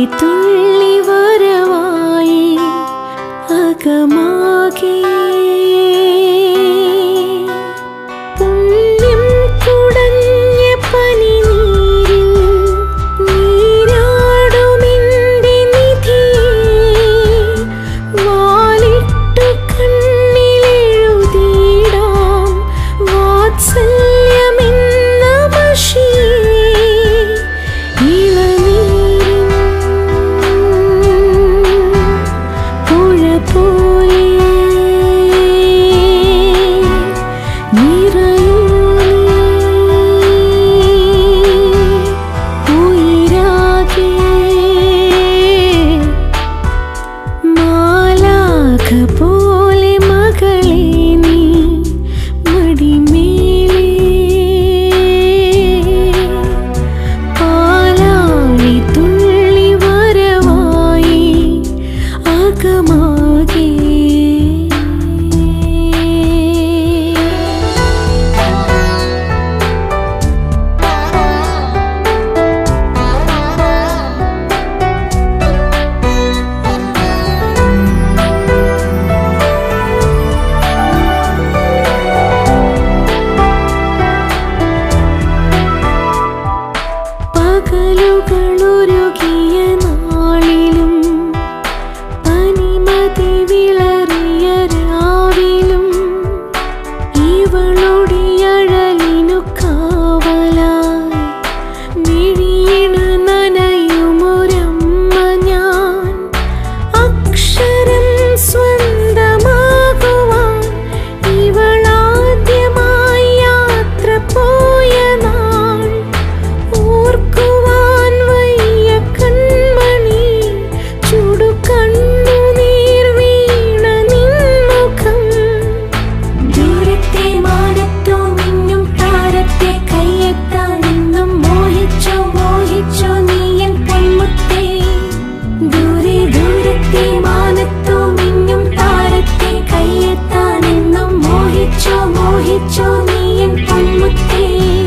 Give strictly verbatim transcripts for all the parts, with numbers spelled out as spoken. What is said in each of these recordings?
തുള്ളി വരവായി അകമാകെ പുണ്യം കുടഞ്ഞ പനിനീരിൽ നീരാടുമെന്റെ നിധിയെ വാലിട്ടു കണ്ണിലെഴുതിടാം വാത്സല്യമെന്ന മഷിയെ ഇളനീരിൻ പുഴ പോലെ നിറയൂ ഉയിരാകെ മാലാഖ പോലെ മകളെ നീ മടിമേലെ പാലാഴി തുള്ളി വരവായി അകമാകെ പകലുകളുരുകിയ നാളിലും പനിമതി വിളറിയ രാവിലും ഇവളുടെ അഴലിനു കാവലായി മിഴിയിണ നനയുമൊരമ്മ ഞാൻ അക്ഷരം സ്വന്തമാകുവാൻ ഇവളാദ്യമായി യാത്ര പോയ നാൾ ഓർക്കുവാൻ വയ്യ കൺമണി ചുടുകണ്ണുനീർ വീണ നിൻമുഖം ദൂരത്തെ മാനത്തോ മിന്നും താരത്തെ കയ്യെത്താൻ എന്നും മോഹിച്ചോ മോഹിച്ചോ നീ എൻ പൊന്മുത്തേ ദൂരെ ദൂരത്തെ മാനത്തോ മിന്നും താരത്തെ കയ്യെത്താൻ എന്നും മോഹിച്ചോ മോഹിച്ചോ നീ എൻ പൊന്മുത്തേ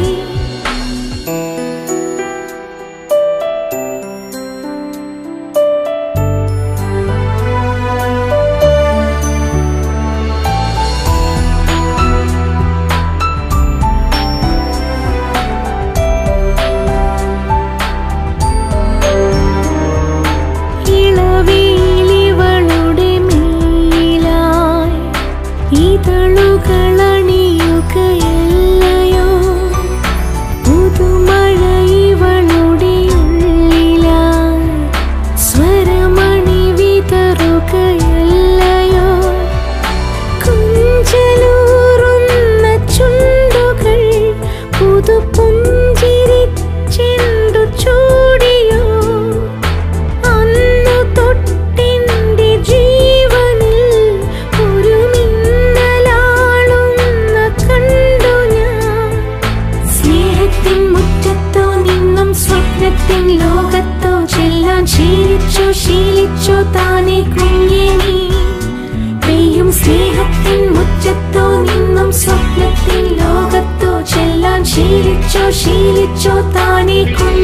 ഇളവേലിവളുടെ മേലായി ഇതളുകളണിയുകയല്ലയോ പുതുമഴ ഇവളുടെ ഉള്ളിലായി സ്വരമണി വിതറുകയല്ലയോ കുഞ്ചലൂറുന്ന ചുണ്ടുകൾ പുതുപുഞ്ചിരിച്ചെണ്ടു ചൂടിയോ അന്നു തൊട്ടെന്റെ ജീവനിൽ ഒരു മിന്നലാളുന്ന കണ്ടു ഞാൻ സ്നേഹത്തിൻ മുറ്റത്തോ നിന്നും സ്വപ്നത്തിൻ ലോകത്തോ ചെല്ലാൻ ശീലിച്ചോ ശീലിച്ചോ താനെ കുഞ്ഞേ നീ പെയ്യും സ്നേഹത്തിൻ മുറ്റത്തോ നിന്നും സ്വപ്നത്തിൻ ലോകത്തോ ചെല്ലാൻ ശീലിച്ചോ ശീലിച്ചോ താനെ കുഞ്ഞേ